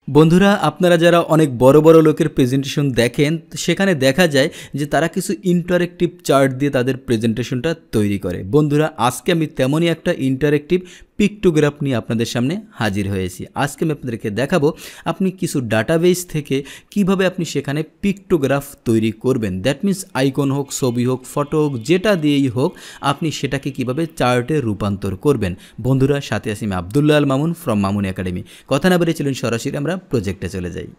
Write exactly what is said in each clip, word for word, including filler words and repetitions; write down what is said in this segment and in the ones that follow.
বন্ধুরা আপনারা যারা অনেক বড় বড় লোকের প্রেজেন্টেশন দেখেন সেখানে দেখা যায় যে তারা কিছু ইন্টারেক্টিভ চার্ট দিয়ে তাদের প্রেজেন্টেশনটা তৈরি করে। বন্ধুরা আজকে আমি তেমনই একটা ইন্টারেক্টিভ পিক্টোগ্রাফ নিয়ে আপনাদের সামনে হাজির হয়েছি। আজকে আমি আপনাদেরকে দেখাবো আপনি কিছু ডাটাবেস থেকে কিভাবে আপনি সেখানে পিক্টোগ্রাফ তৈরি করবেন। দ্যাট মিন্স আইকন হোক, ছবি হোক, ফটো হোক, যেটা দিয়েই হোক আপনি সেটাকে কিভাবে চার্টে রূপান্তর করবেন। বন্ধুরা সাথে আছি আমি আব্দুল্লাহ আল মামুন ফ্রম মামুন একাডেমি। কথা না বলে চলুন সরাসরি আমরা প্রজেক্টে চলে যাই।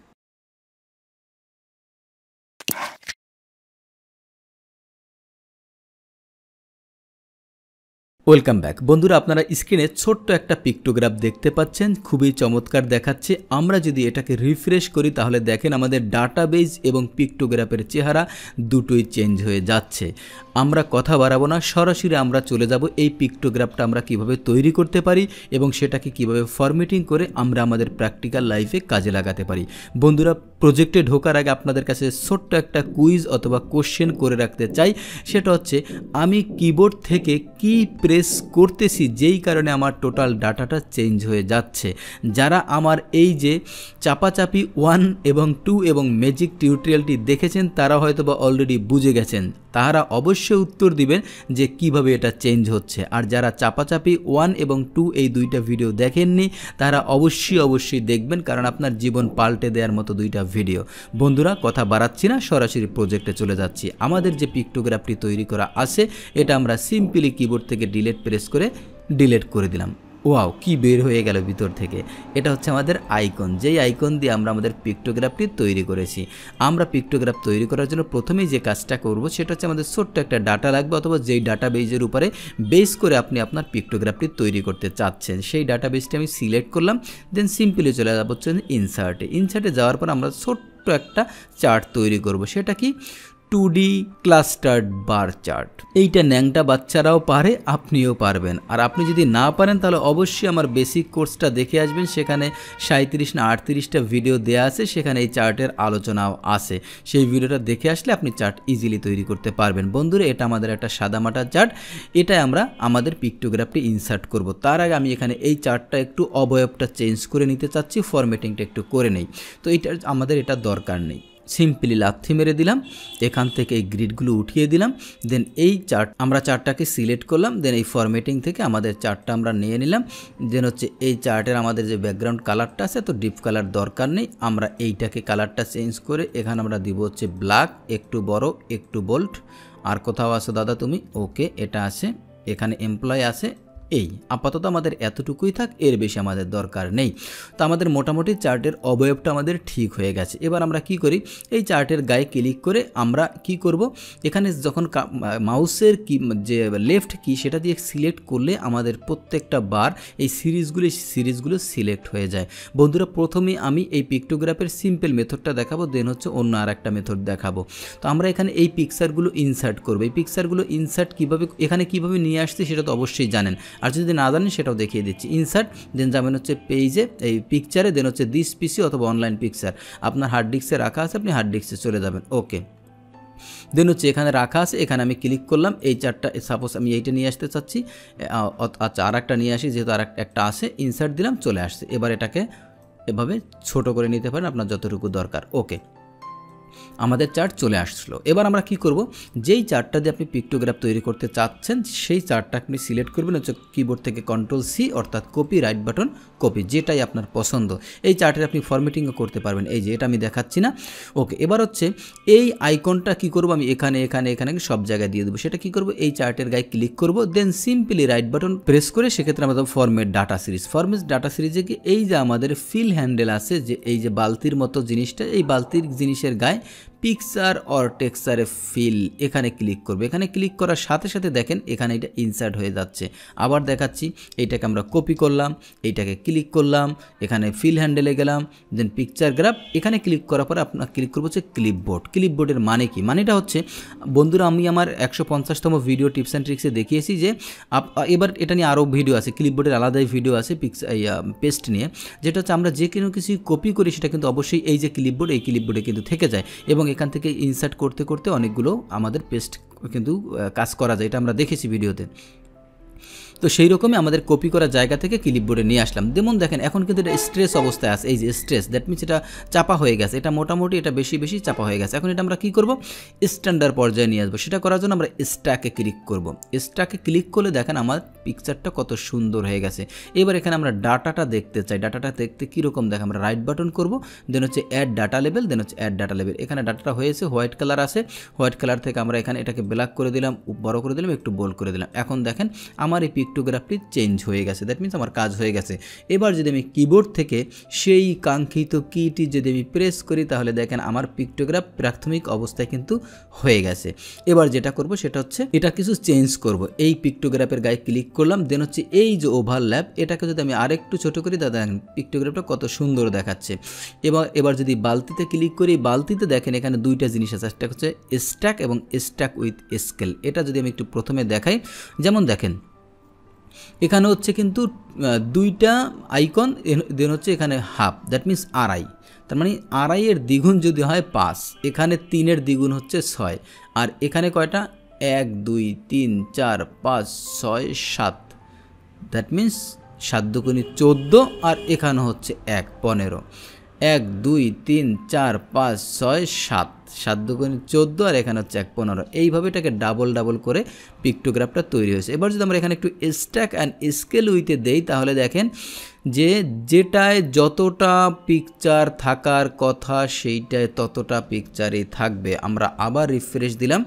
Welcome back. বন্ধুরা আপনারা স্ক্রিনে ছোট্ট একটা পিক্টোগ্রাফ দেখতে পাচ্ছেন, খুবই চমৎকার দেখাচ্ছে। আমরা যদি এটাকে রিফ্রেশ করি তাহলে দেখেন আমাদের ডাটাবেস এবং পিক্টোগ্রাফের চেহারা দুটোই চেঞ্জ হয়ে যাচ্ছে। আমরা কথা বাড়াবো না, সরাসরি আমরা চলে যাব এই পিক্টোগ্রাফটা আমরা কিভাবে তৈরি করতে পারি এবং সেটাকে কিভাবে ফরম্যাটিং করে আমরা আমাদের প্র্যাকটিক্যাল লাইফে কাজে লাগাতে পারি। বন্ধুরা প্রজেক্টে ঢোকার আগে আপনাদের কাছে ছোট্ট একটা কুইজ অথবা কোশ্চেন করে রাখতে চাই। সেটা হচ্ছে আমি কিবোর্ড থেকে কি প্রেস করতেছি যেই কারণে আমার টোটাল ডাটাটা চেঞ্জ হয়ে যাচ্ছে। যারা আমার এই যে চাপাচাপি ওয়ান এবং টু এবং ম্যাজিক টিউটোরিয়ালটি দেখেছেন তারা হয়তো বা অলরেডি বুঝে গেছেন, তারা অবশ্যই উত্তর দিবেন যে কিভাবে এটা চেঞ্জ হচ্ছে। আর যারা চাপাচাপি ওয়ান এবং টু এই দুইটা ভিডিও দেখেননি তারা অবশ্যই অবশ্যই দেখবেন, কারণ আপনার জীবন পাল্টে দেওয়ার মতো দুইটা ভিডিও। বন্ধুরা কথা বাড়াচ্ছি না, সরাসরি প্রজেক্টে চলে যাচ্ছি। আমাদের যে পিক্টোগ্রাফটি তৈরি করা আছে এটা আমরা সিম্পলি কিবোর্ড থেকে ডিলিট প্রেস করে ডিলিট করে দিলাম। ওয়াও, কি বের হয়ে গেল ভিতর থেকে। এটা হচ্ছে আমাদের আইকন, যেই আইকন দিয়ে আমরা আমাদের পিক্টোগ্রাফটি তৈরি করেছি। আমরা পিক্টোগ্রাফ তৈরি করার জন্য প্রথমেই যে কাজটা করব সেটা হচ্ছে আমাদের ছোট্ট একটা ডাটা লাগবে, অথবা যেই ডাটা বেজের উপরে বেস করে আপনি আপনার পিক্টোগ্রাফটি তৈরি করতে চাচ্ছেন সেই ডাটা বেসটি আমি সিলেক্ট করলাম। দেন সিম্পলি চলে যাব হচ্ছে ইনসার্টে। ইনসার্টে যাওয়ার পর আমরা ছোট্ট একটা চার্ট তৈরি করব। সেটা কি? Two D clustered bar chart. এইটা ন্যাংটা বাচ্চারাও পারে, আপনিও পারবেন। আর আপনি যদি না পারেন তাহলে অবশ্যই আমার বেসিক কোর্সটা দেখে আসবেন, সেখানে সাঁত্রিশ না আটত্রিশটা ভিডিও দেওয়া আছে, সেখানে এই চার্টের আলোচনাও আছে। সেই ভিডিওটা দেখে আসলে আপনি চার্ট ইজিলি তৈরি করতে পারবেন। বন্ধুরা এটা আমাদের একটা সাদামাটা চার্ট, এটাই আমরা আমাদের পিক্টোগ্রাফটি ইনসার্ট করব। তার আগে আমি এখানে এই চার্টটা একটু অবয়বটা চেঞ্জ করে নিতে চাচ্ছি, ফরম্যাটিংটা একটু করে নেই। তো এটা আমাদের এটা দরকার নেই। সিম্পলি লাথি মেরে দিলাম, এখান থেকে এই গ্রিডগুলো উঠিয়ে দিলাম। দেন এই চার্ট আমরা চার্টটাকে সিলেক্ট করলাম। দেন এই ফরম্যাটিং থেকে আমাদের চার্টটা আমরা নিয়ে নিলাম। দেন হচ্ছে এই চার্টের আমাদের যে ব্যাকগ্রাউন্ড কালারটা আছে তো ডিপ কালার দরকার নেই, আমরা এইটাকে কালারটা চেঞ্জ করে এখানে আমরা দিব হচ্ছে ব্ল্যাক, একটু বড় একটু বোল্ড। আর কোথাও আছে দাদা তুমি? ওকে, এটা আছে, এখানে এমপ্লয় আছে। এই আপাতত আমাদের এতটুকুই থাক, এর বেশি আমাদের দরকার নেই। তো আমাদের মোটামুটি চার্টের অবয়বটা আমাদের ঠিক হয়ে গেছে। এবার আমরা কি করি, এই চার্টের গায়ে ক্লিক করে আমরা কি করব, এখানে যখন মাউসের কি যে লেফট কি সেটা দিয়ে সিলেক্ট করলে আমাদের প্রত্যেকটা বার এই সিরিজগুলো সিরিজগুলো সিলেক্ট হয়ে যায়। বন্ধুরা প্রথমে আমি এই পিক্টোগ্রাফের সিম্পল মেথডটা দেখাবো, দেন হচ্ছে অন্য আর একটা মেথড দেখাবো। তো আমরা এখানে এই পিকচারগুলো ইনসার্ট করবো। এই পিকচারগুলো ইনসার্ট কীভাবে এখানে কীভাবে নিয়ে আসছে সেটা তো অবশ্যই জানেন, আর যদি না জানেন সেটাও দেখিয়ে দিচ্ছি। ইনসার্ট, দেন যাবেন হচ্ছে পেজে, এই পিকচারে, দেন হচ্ছে দিস পিসি অথবা অনলাইন পিকচার। আপনার হার্ড ডিস্কে রাখা আছে, আপনি হার্ড ডিস্কে চলে যাবেন। ওকে, দেন হচ্ছে এখানে রাখা আছে, এখানে আমি ক্লিক করলাম। এই চারটা সাপোজ আমি এইটা নিয়ে আসতে চাচ্ছি, আচ্ছা আর একটা নিয়ে আসি, যেহেতু আর একটা আছে, ইনসার্ট দিলাম, চলে আসছে। এবার এটাকে এভাবে ছোট করে নিতে পারেন আপনার যতটুকু দরকার। ওকে, আমাদের চার্ট চলে আসলো। এবার আমরা কি করব, যেই চার্টটা দিয়ে আপনি পিক্টোগ্রাফ তৈরি করতে চাচ্ছেন সেই চার্টটা আপনি সিলেক্ট করবেন হচ্ছে কিবোর্ড থেকে কন্ট্রোল সি, অর্থাৎ কপি, রাইট বাটন কপি, যেটাই আপনার পছন্দ। এই চার্টের আপনি ফরম্যাটিংও করতে পারবেন, এই যে এটা আমি দেখাচ্ছি না। ওকে, এবার হচ্ছে এই আইকনটা কি করব, আমি এখানে এখানে এখানে সব জায়গায় দিয়ে দেবো। সেটা কি করব, এই চার্টের গায়ে ক্লিক করব, then simply right button press করে সেক্ষেত্রে আমাদের format data series, format data সিরিজে কি এই যে আমাদের ফিল হ্যান্ডেল আছে, যে এই যে বালতির মতো জিনিসটা, এই বালতির জিনিসের গায়ে পিকচার অর টেক্সচারে ফিল, এখানে ক্লিক করবে। এখানে ক্লিক করার সাথে সাথে দেখেন এখানে এটা ইনসার্ট হয়ে যাচ্ছে। আবার দেখাচ্ছি, এইটাকে আমরা কপি করলাম, এইটাকে ক্লিক করলাম, এখানে ফিল হ্যান্ডেলে গেলাম, দেন পিকচার গ্রাফ, এখানে ক্লিক করার পরে আপনার ক্লিক করবো হচ্ছে ক্লিপবোর্ড। ক্লিপবোর্ডের মানে কি? মানেটা হচ্ছে বন্ধুরা আমি আমার একশো পঞ্চাশতম ভিডিও টিপস অ্যান্ড ট্রিক্সে দেখিয়েছি যে এবার এটা নিয়ে আরও ভিডিও আছে, ক্লিপবোর্ডের আলাদাই ভিডিও আছে পিক্স পেস্ট নিয়ে, যেটা হচ্ছে আমরা যে কোনো কিছু কপি করি সেটা কিন্তু অবশ্যই এই যে ক্লিপবোর্ড, এই ক্লিপবোর্ডে কিন্তু থেকে যায় এবং এখান থেকে ইনসার্ট করতে করতে অনেকগুলো আমাদের পেস্ট কিন্তু কাজ করা যায়, এটা আমরা দেখেছি ভিডিওতে। তো সেই রকমই আমাদের কপি করা জায়গা থেকে ক্লিপবোর্ডে নিয়ে আসলাম। যেমন দেখেন এখন কিন্তু এটা স্ট্রেস অবস্থায় আছে, এই যে স্ট্রেস, দ্যাট মিনস এটা চাপা হয়ে গেছে, এটা মোটামুটি এটা বেশি বেশি চাপা হয়ে গেছে। এখন এটা আমরা কী করব, স্ট্যান্ডার্ড পর্যায়ে নিয়ে আসবো। সেটা করার জন্য আমরা স্ট্যাকে ক্লিক করব। স্ট্যাকে ক্লিক করলে দেখেন আমার পিকচারটা কত সুন্দর হয়ে গেছে। এবার এখানে আমরা ডাটাটা দেখতে চাই, ডাটাটা দেখতে কীরকম দেখে আমরা রাইট বাটন করব, দেন হচ্ছে অ্যাড ডাটা লেভেল, দেন হচ্ছে অ্যাড ডাটা লেভেল। এখানে ডাটাটা হয়েছে হোয়াইট কালার আছে, হোয়াইট কালার থেকে আমরা এখানে এটাকে ব্ল্যাক করে দিলাম, বড় করে দিলাম, একটু বোল্ড করে দিলাম। এখন দেখেন আমার এই পিকটোগ্রাফটি চেঞ্জ হয়ে গেছে, দ্যাট মিনস আমার কাজ হয়ে গেছে। এবার যদি আমি কিবোর্ড থেকে সেই কাঙ্ক্ষিত কিটি যদি আমি প্রেস করি তাহলে দেখেন আমার পিকটোগ্রাফ প্রাথমিক অবস্থায় কিন্তু হয়ে গেছে। এবার যেটা করব সেটা হচ্ছে এটা কিছু চেঞ্জ করব। এই পিকটোগ্রাফের গায়ে ক্লিক করলাম, দেন হচ্ছে এই যে ওভারল্যাপ, এটাকে যদি আমি আরেকটু ছোট করি তা দেখেন পিকটোগ্রাফটা কত সুন্দর দেখাচ্ছে। এবার এবার যদি বালতিতে ক্লিক করি, বালতিতে দেখেন এখানে দুইটা জিনিস আছে, একটা হচ্ছে স্ট্যাক এবং স্ট্যাক উইথ স্কেল। এটা যদি আমি একটু প্রথমে দেখাই, যেমন দেখেন এখানে হচ্ছে কিন্তু দুইটা আইকন, দেন হচ্ছে এখানে হাফ, দ্যাট মিনস আড়াই, তার মানে আড়াই এর দ্বিগুণ যদি হয় পাঁচ, এখানে তিনের দ্বিগুণ হচ্ছে ছয়, আর এখানে কয়টা এক দুই তিন চার পাঁচ ছয় সাত, দ্যাট মিনস সাত দুগুণী চোদ্দো, আর এখানে হচ্ছে এক পনেরো, এক দুই তিন চার পাঁচ ছয় সাত, সাত দুগুণে চোদ্দো, আর এখানে হচ্ছে এক পনেরো। এইভাবে এটাকে ডাবল ডাবল করে পিকটোগ্রাফটা তৈরি হয়েছে। এবার যদি আমরা এখানে একটু স্ট্যাক অ্যান্ড স্কেল উইথে দেই তাহলে দেখেন যে যেটায় যতটা পিকচার থাকার কথা সেইটায় ততটা পিকচারই থাকবে। আমরা আবার রিফ্রেশ দিলাম,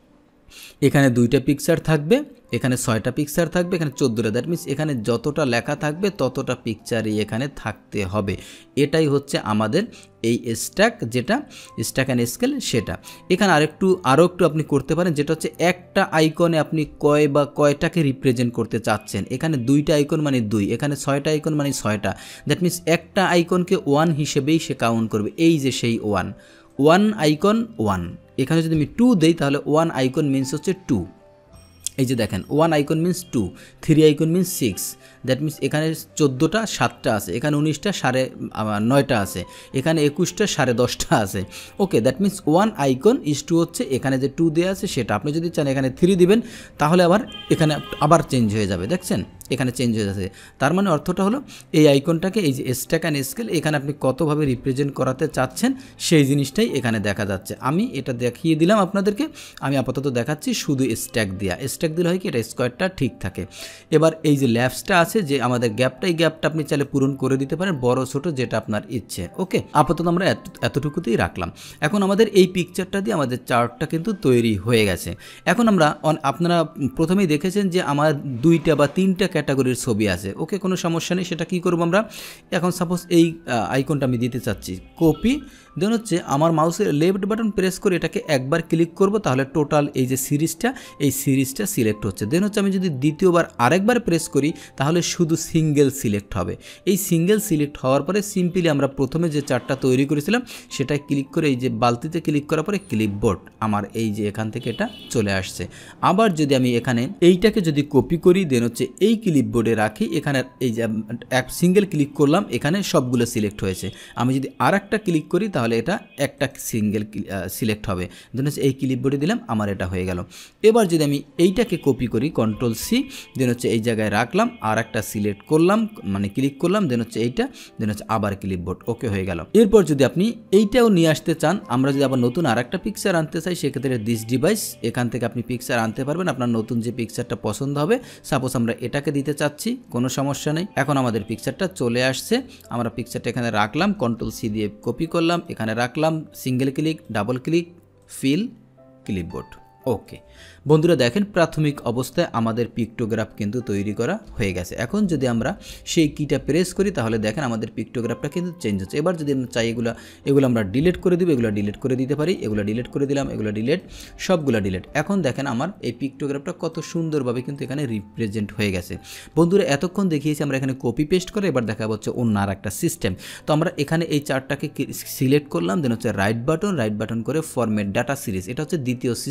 এখানে দুইটা পিকচার থাকবে, এখানে ছয়টা পিকচার থাকবে, এখানে চোদ্দোটা, দ্যাট মিনস এখানে যতটা লেখা থাকবে ততটা পিকচারই এখানে থাকতে হবে। এটাই হচ্ছে আমাদের এই স্ট্যাক, যেটা স্ট্যাক অ্যান্ড স্কেল সেটা। এখানে আরেকটু আরও একটু আপনি করতে পারেন, যেটা হচ্ছে একটা আইকনে আপনি কয় বা কয়টাকে রিপ্রেজেন্ট করতে চাচ্ছেন। এখানে দুইটা আইকন মানে দুই, এখানে ছয়টা আইকন মানে ছয়টা, দ্যাট মিনস একটা আইকনকে ওয়ান হিসেবেই সে কাউন্ট করবে। এই যে সেই ওয়ান, ওয়ান আইকন ওয়ান। এখানে যদি আমি টু দেই তাহলে ওয়ান আইকন মিনস হচ্ছে টু। এই যে দেখেন one icon means two, three icon means six, that means এখানে চোদ্দোটা সাতটা আছে, এখানে উনিশটা সাড়ে নয়টা আছে, এখানে একুশটা সাড়ে দশটা আছে। Okay, that means one icon is two হচ্ছে এখানে যে টু দেওয়া আছে সেটা। আপনি যদি চান এখানে থ্রি দিবেন তাহলে আবার এখানে আবার চেঞ্জ হয়ে যাবে, দেখছেন এখানে চেঞ্জ হয়ে যাচ্ছে। তার মানে অর্থটা হলো এই আইকনটাকে, এই যে স্ট্যাক অ্যান্ড স্কেল, এখানে আপনি কতভাবে রিপ্রেজেন্ট করাতে চাচ্ছেন সেই জিনিসটাই এখানে দেখা যাচ্ছে। আমি এটা দেখিয়ে দিলাম আপনাদেরকে, আমি আপাতত দেখাচ্ছি শুধু স্ট্যাক দেওয়া। স্ট্যাক দিলে হয় কি এটা স্কোয়ারটা ঠিক থাকে। এবার এই যে ল্যাপসটা আছে যে আমাদের গ্যাপটা, এই গ্যাপটা আপনি চাইলে পূরণ করে দিতে পারেন, বড় ছোট যেটা আপনার ইচ্ছে। ওকে, আপাতত আমরা এতটুকুতেই রাখলাম। এখন আমাদের এই পিকচারটা দিয়ে আমাদের চার্টটা কিন্তু তৈরি হয়ে গেছে। এখন আমরা আপনারা প্রথমেই দেখেছেন যে আমার দুইটা বা তিনটা ক্যাটাগরির ছবি আছে। ওকে, কোনো সমস্যা নেই। সেটা কি করব আমরা, এখন সাপোজ এই আইকনটা আমি দিতে চাচ্ছি, কপি, দেন হচ্ছে আমার মাউসের লেফট বাটন প্রেস করে এটাকে একবার ক্লিক করব, তাহলে টোটাল এই যে সিরিজটা, এই সিরিজটা সিলেক্ট হচ্ছে। দেন হচ্ছে আমি যদি দ্বিতীয়বার আরেকবার প্রেস করি তাহলে শুধু সিঙ্গেল সিলেক্ট হবে। এই সিঙ্গেল সিলেক্ট হওয়ার পরে সিম্পলি আমরা প্রথমে যে চার্টটা তৈরি করেছিলাম সেটাই ক্লিক করে এই যে বালতিতে ক্লিক করার পরে ক্লিপবোর্ড আমার এই যে এখান থেকে এটা চলে আসছে। আবার যদি আমি এখানে এইটাকে যদি কপি করি, দেন হচ্ছে এই ক্লিপবোর্ডে রাখি, এখানে এই যে এক সিঙ্গেল ক্লিক করলাম, এখানে সবগুলো সিলেক্ট হয়েছে। আমি যদি আর একটা ক্লিক করি তাহলে এটা একটা সিঙ্গেল সিলেক্ট হবে। দেন হচ্ছে এই ক্লিপবোর্ডে দিলাম, আমার এটা হয়ে গেল। এবার যদি আমি এইটাকে কপি করি, কন্ট্রোল সি, দেন হচ্ছে এই জায়গায় রাখলাম, আর একটা সিলেক্ট করলাম, মানে ক্লিক করলাম, দেন হচ্ছে এইটা, দেন হচ্ছে আবার ক্লিপবোর্ড, ওকে হয়ে গেল। এরপর যদি আপনি এইটাও নিয়ে আসতে চান, আমরা যদি আবার নতুন আর একটা পিকচার আনতে চাই, সেক্ষেত্রে দিস ডিভাইস, এখান থেকে আপনি পিকচার আনতে পারবেন আপনার নতুন যে পিকচারটা পছন্দ হবে। সাপোজ আমরা এটাকে দিতে চাচ্ছি, কোনো সমস্যা নেই। এখন আমাদের পিকচারটা চলে আসছে, আমরা পিকচারটা এখানে রাখলাম, কন্ট্রোল সি দিয়ে কপি করলাম, এখানে রাখলাম, single click, double click, fill, clipboard. Okay বন্ধুরা, দেখেন প্রাথমিক অবস্থায় আমাদের পিক্টোগ্রাফ কিন্তু তৈরি করা হয়ে গেছে। এখন যদি আমরা সেই কিটা প্রেস করি তাহলে দেখেন আমাদের পিক্টোগ্রাফটা কিন্তু চেঞ্জ হচ্ছে। এবার যদি আমরা চাই এগুলো এগুলো আমরা ডিলিট করে দিব, এগুলো ডিলিট করে দিতে পারি, এগুলো ডিলিট করে দিলাম, এগুলো ডিলিট, সবগুলো ডিলিট। এখন দেখেন আমার এই পিক্টোগ্রাফটা কত সুন্দরভাবে কিন্তু এখানে রিপ্রেজেন্ট হয়ে গেছে। বন্ধুরা এতক্ষণ দেখিয়েছি আমরা এখানে কপি পেস্ট করে, এবার দেখা হচ্ছে অন্য আর একটা সিস্টেম। তো আমরা এখানে এই চার্টটাকে সিলেক্ট করলাম, দেন হচ্ছে রাইট বাটন, রাইট বাটন করে ফরম্যাট ডাটা সিরিজ, এটা হচ্ছে দ্বিতীয় সিস্টেম। সেটা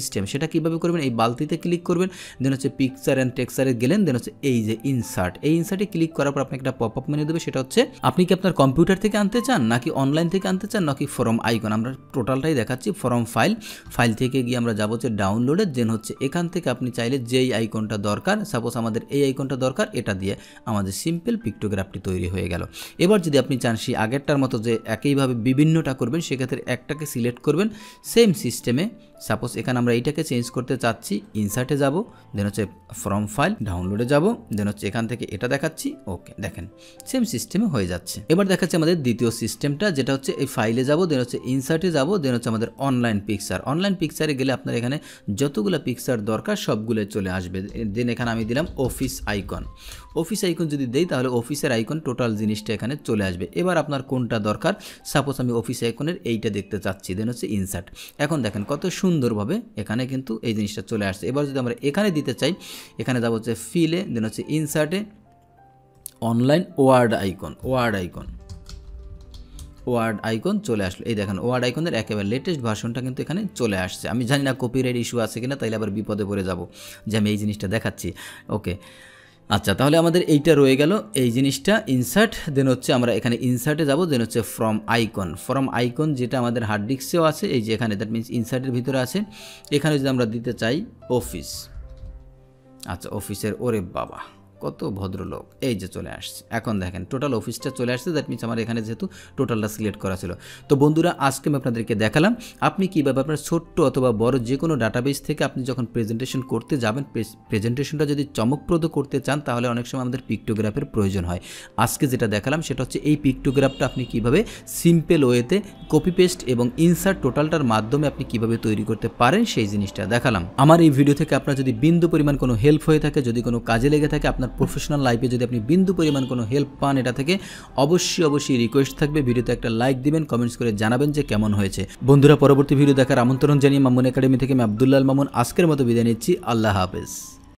সেটা কীভাবে করবেন, এই বালতিতে ক্লিক করবেন, দেন হচ্ছে পিকচার অ্যান্ড টেক্সচারে গেলেন, দেন হচ্ছে এই যে ইনসার্ট, এই ইনসার্টে ক্লিক করার পর আপনাকে একটা পপ আপ মেনু দেবে। সেটা হচ্ছে আপনি কি আপনার কম্পিউটার থেকে আনতে চান, নাকি অনলাইন থেকে আনতে চান, নাকি ফ্রম আইকন। আমরা টোটালটাই দেখাচ্ছি। ফ্রম ফাইল, ফাইল থেকে গিয়ে আমরা যাবো হচ্ছে ডাউনলোডে, দেন হচ্ছে এখান থেকে আপনি চাইলে যেই আইকনটা দরকার, সাপোজ আমাদের এই আইকনটা দরকার, এটা দিয়ে আমাদের সিম্পল পিক্টোগ্রাফটি তৈরি হয়ে গেল। এবার যদি আপনি চান সেই আগেরটার মতো যে একইভাবে বিভিন্নটা করবেন, সেক্ষেত্রে একটাকে সিলেক্ট করবেন সেম সিস্টেমে। সাপোজ এখানে আমরা এইটাকে চেঞ্জ করতে চাচ্ছি, ইনসার্টে যাব, দেন হচ্ছে ফ্রম ফাইল, ডাউনলোডে যাব, দেন হচ্ছে এখান থেকে এটা দেখাচ্ছি। ওকে, দেখেন সেম সিস্টেমে হয়ে যাচ্ছে। এবার দেখাচ্ছে আমাদের দ্বিতীয় সিস্টেমটা, যেটা হচ্ছে এই ফাইলে যাব, দেন হচ্ছে ইনসার্টে যাব, দেন হচ্ছে আমাদের অনলাইন পিকচার। অনলাইন পিকচারে গেলে আপনার এখানে যতগুলো পিকচার দরকার সবগুলো চলে আসবে। দেন এখানে আমি দিলাম অফিস আইকন। অফিস আইকন যদি দেই তাহলে অফিসের আইকন টোটাল জিনিসটা এখানে চলে আসবে। এবার আপনার কোনটা দরকার, সাপোজ আমি অফিস আইকনের এইটা দেখতে চাচ্ছি, দেন হচ্ছে ইনসার্ট। এখন দেখেন কত সুন্দরভাবে এখানে কিন্তু এই জিনিসটা চলে আসছে। এবার যদি আমরা এখানে দিতে চাই, এখানে যাব হচ্ছে ফিলে, দেন হচ্ছে ইনসার্টে online word icon, word icon word icon চলে আসলো। এই দেখেন ওয়ার্ড আইকনের একেবারে লেটেস্ট ভার্সনটা কিন্তু এখানে চলে আসছে। আমি জানি না কপিরাইট ইস্যু আছে কিনা, তাইলে আবার বিপদে পড়ে যাব যে আমি এই জিনিসটা দেখাচ্ছি। ওকে, আচ্ছা, তাহলে আমাদের এইটা রয়ে গেল, এই জিনিসটা ইনসার্ট। দেন হচ্ছে আমরা এখানে ইনসার্টে যাব, দেন হচ্ছে ফ্রম আইকন। ফ্রম আইকন যেটা আমাদের হার্ড ডিস্কেও আছে, এই যে এখানে, দ্যাট মিনস ইনসার্টের ভিতরে আছে। এখানে যদি আমরা দিতে চাই অফিস, আচ্ছা অফিসের, ওরে বাবা কত ভদ্রলোক, এই যে চলে আসছে। এখন দেখেন টোটাল অফিসটা চলে আসছে, দ্যাট মিনস আমার এখানে যেহেতু টোটালটা সিলেক্ট করা ছিল। তো বন্ধুরা, আজকে আমি আপনাদেরকে দেখালাম আপনি কীভাবে আপনার ছোট্ট অথবা বড় যে কোনো ডাটাবেস থেকে আপনি যখন প্রেজেন্টেশন করতে যাবেন, প্রেজেন্টেশনটা যদি চমকপ্রদ করতে চান তাহলে অনেক সময় আমাদের পিক্টোগ্রাফের প্রয়োজন হয়। আজকে যেটা দেখালাম সেটা হচ্ছে এই পিক্টোগ্রাফটা আপনি কীভাবে সিম্পল ওয়েতে কপি পেস্ট এবং ইনসার্ট টোটালটার মাধ্যমে আপনি কীভাবে তৈরি করতে পারেন সেই জিনিসটা দেখালাম। আমার এই ভিডিও থেকে আপনার যদি বিন্দু পরিমাণ কোনো হেল্প হয়ে থাকে, যদি কোনো কাজে লেগে থাকে, আপনার প্রফেশনাল লাইফে যদি আপনি বিন্দু পরিমাণ কোনো হেল্প পান এটা থেকে, অবশ্যই অবশ্যই রিকোয়েস্ট থাকবে ভিডিওতে একটা লাইক দিবেন, কমেন্টস করে জানাবেন যে কেমন হয়েছে। বন্ধুরা, পরবর্তী ভিডিও দেখার আমন্ত্রণ জানিয়ে মামুন একাডেমি থেকে আমি আব্দুল্লাহ মামুন আজকের মতো বিদায় নিচ্ছি। আল্লাহ হাফেজ।